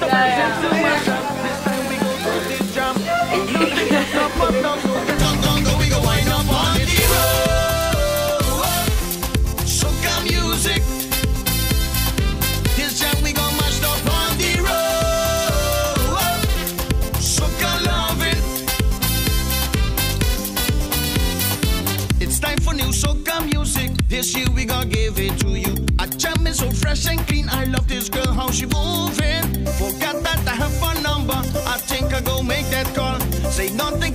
This year we gon' give it to you. A jam is so fresh and clean. I love this girl, how she moving. Forgot that I have her number. I think I go make that call. Say nothing.